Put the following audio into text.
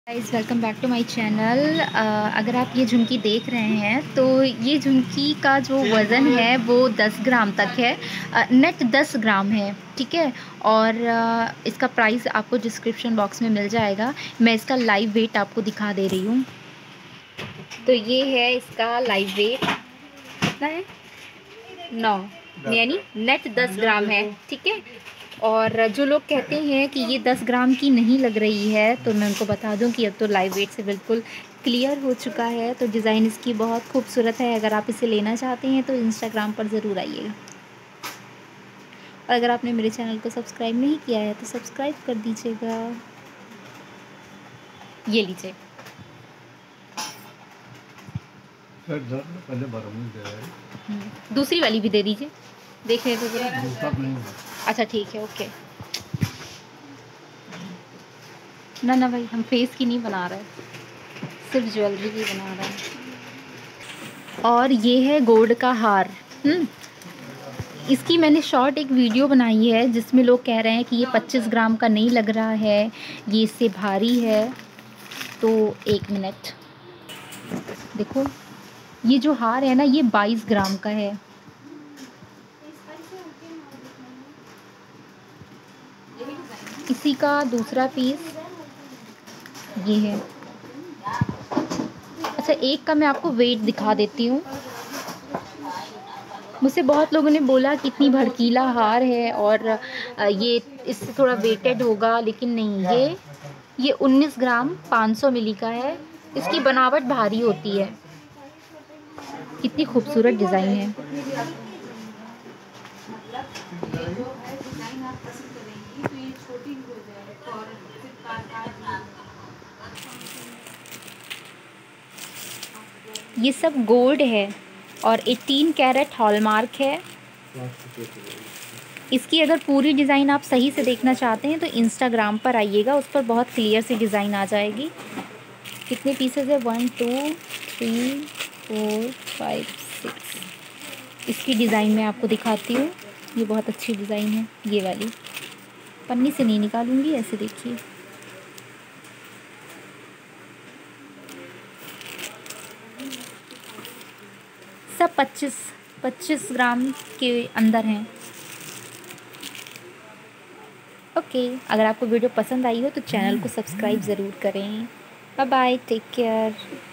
Guys welcome back to my channel. अगर आप ये झुमकी देख रहे हैं तो ये झुमकी का जो वज़न है वो 10 ग्राम तक है। नेट 10 ग्राम है, ठीक है। और इसका प्राइस आपको डिस्क्रिप्शन बॉक्स में मिल जाएगा। मैं इसका लाइव वेट आपको दिखा दे रही हूँ। तो ये है इसका लाइव वेट, कितना है? 9, यानी नेट 10 ग्राम है, ठीक है। और जो लोग कहते हैं कि ये 10 ग्राम की नहीं लग रही है, तो मैं उनको बता दूं कि अब तो लाइव वेट से बिल्कुल क्लियर हो चुका है। तो डिज़ाइन इसकी बहुत खूबसूरत है। अगर आप इसे लेना चाहते हैं तो इंस्टाग्राम पर ज़रूर आइएगा। और अगर आपने मेरे चैनल को सब्सक्राइब नहीं किया है तो सब्सक्राइब कर दीजिएगा। ये लीजिए। दूसरी वाली भी दे दीजिए, देख रहे थे ज़रा। अच्छा ठीक है, ओके। ना भाई, हम फेस की नहीं बना रहे, सिर्फ ज्वेलरी की बना रहे हैं। और ये है गोल्ड का हार। इसकी मैंने शॉर्ट एक वीडियो बनाई है जिसमें लोग कह रहे हैं कि ये 25 ग्राम का नहीं लग रहा है, ये इससे भारी है। तो एक मिनट देखो, ये जो हार है ना, ये 22 ग्राम का है। इसी का दूसरा पीस ये है। अच्छा, एक का मैं आपको वेट दिखा देती हूँ। मुझसे बहुत लोगों ने बोला कि इतनी भड़कीला हार है और ये इससे थोड़ा वेटेड होगा, लेकिन नहीं, ये 19 ग्राम 500 मिली का है। इसकी बनावट भारी होती है। कितनी खूबसूरत डिज़ाइन है। ये सब गोल्ड है और 18 कैरेट हॉलमार्क है। इसकी अगर पूरी डिज़ाइन आप सही से देखना चाहते हैं तो इंस्टाग्राम पर आइएगा, उस पर बहुत क्लियर सी डिज़ाइन आ जाएगी। कितने पीसेस है? 1 2 3 4 5 6। इसकी डिज़ाइन मैं आपको दिखाती हूँ। ये बहुत अच्छी डिज़ाइन है, ये वाली। पन्नी से नहीं निकालूंगी, ऐसे देखिए। सब 25 ग्राम के अंदर हैं। ओके, अगर आपको वीडियो पसंद आई हो तो चैनल को सब्सक्राइब ज़रूर करें। Bye bye, take care.